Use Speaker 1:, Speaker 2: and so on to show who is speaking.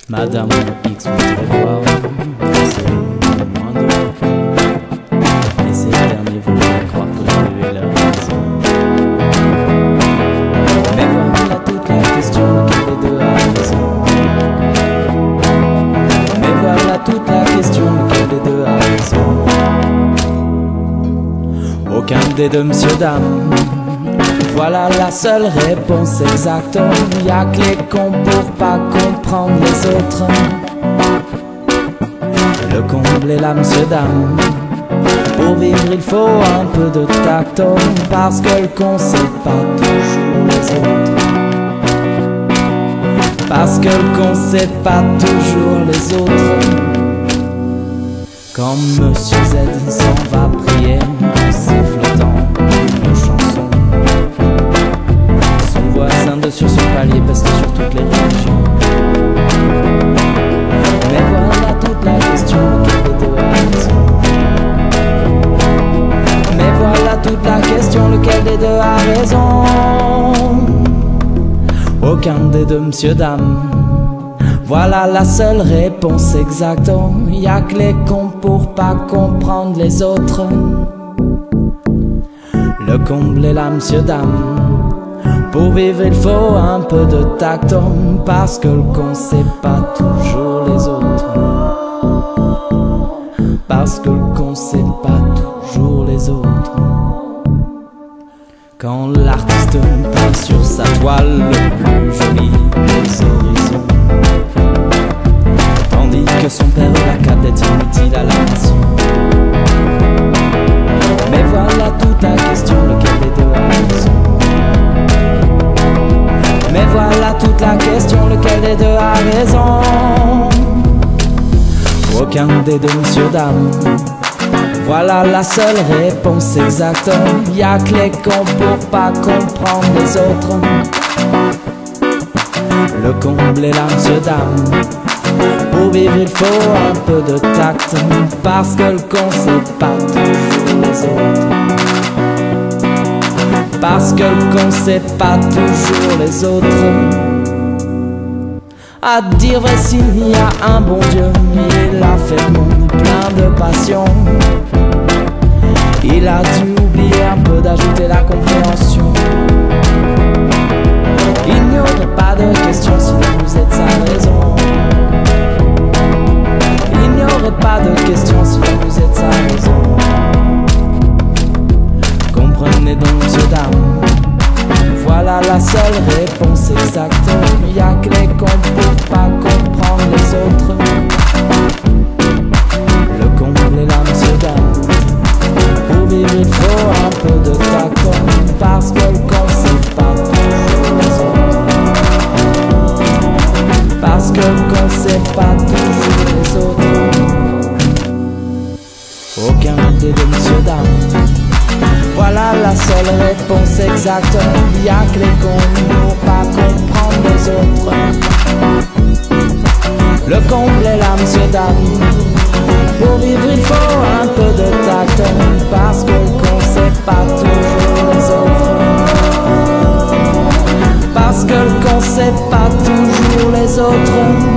Speaker 1: Madame X voudrait voir c'est moins de. Et ces derniers voudraient croire que la rue est la raison. Mais voilà toute la question, lequel des deux a raison. Mais voilà toute la question, lequel des deux a raison. Aucun des deux, monsieur, dame. Voilà la seule réponse exacte. Y'a que les cons pour pas comprendre les autres. Le comble est là, monsieur, dame. Pour vivre il faut un peu de tact. Parce que le con c'est pas toujours les autres. Parce que le con c'est pas toujours les autres. Quand monsieur Z s'en va prier en sifflotant une chanson, son voisin de sur son palier peste sur toutes les religions. Mais voilà toute la question, lequel des deux a raison. Mais voilà toute la question, lequel des deux a raison. Aucun des deux, monsieur, dame. Voilà la seule réponse exacte. Y'a que les cons pour pas comprendre les autres. Le comble est là, monsieur, dame. Pour vivre il faut un peu de tact. Parce que le con c'est pas toujours les autres. Parce que le con c'est pas toujours les autres. Quand l'artiste peint sur sa toile le plus joli des horizons, tandis que son père la cadette inutile à la nation. Mais voilà toute la question, lequel des deux a raison. Mais voilà toute la question, lequel des deux a raison. Aucun des deux, monsieur, dame. Voilà la seule réponse exacte. Y'a que les cons pour pas comprendre les autres. Le comble est là, monsieur, dame. Pour vivre il faut un peu de tact. Parce que le con c'est pas toujours les autres. Parce que le con c'est pas toujours les autres. À dire vrai, s'il y a un bon Dieu, il a fait le monde plein de passion. Il a dû oublier un peu d'ajouter la compréhension. Il n'y aurait pas de question si vous êtes sa raison. Il n'y aurait pas de question si vous êtes sa raison. Comprenez donc, monsieur, dame. Voilà la seule réponse exacte. Y'a que les cons pour pas comprendre les autres. Le comble est là, monsieur, dame. Pour vivre il faut un peu de tact. Parce que le con c'est pas toujours les autres. Parce que le con c'est pas toujours les autres. Aucun des deux, monsieur, dame. Voilà la seule réponse exacte. Y'a que les cons pour pas comprendre les autres. Le comble est là, monsieur, dame. Pour vivre il faut un peu de tact. Parce que le con c'est pas toujours les autres. Parce que le con c'est pas toujours les autres.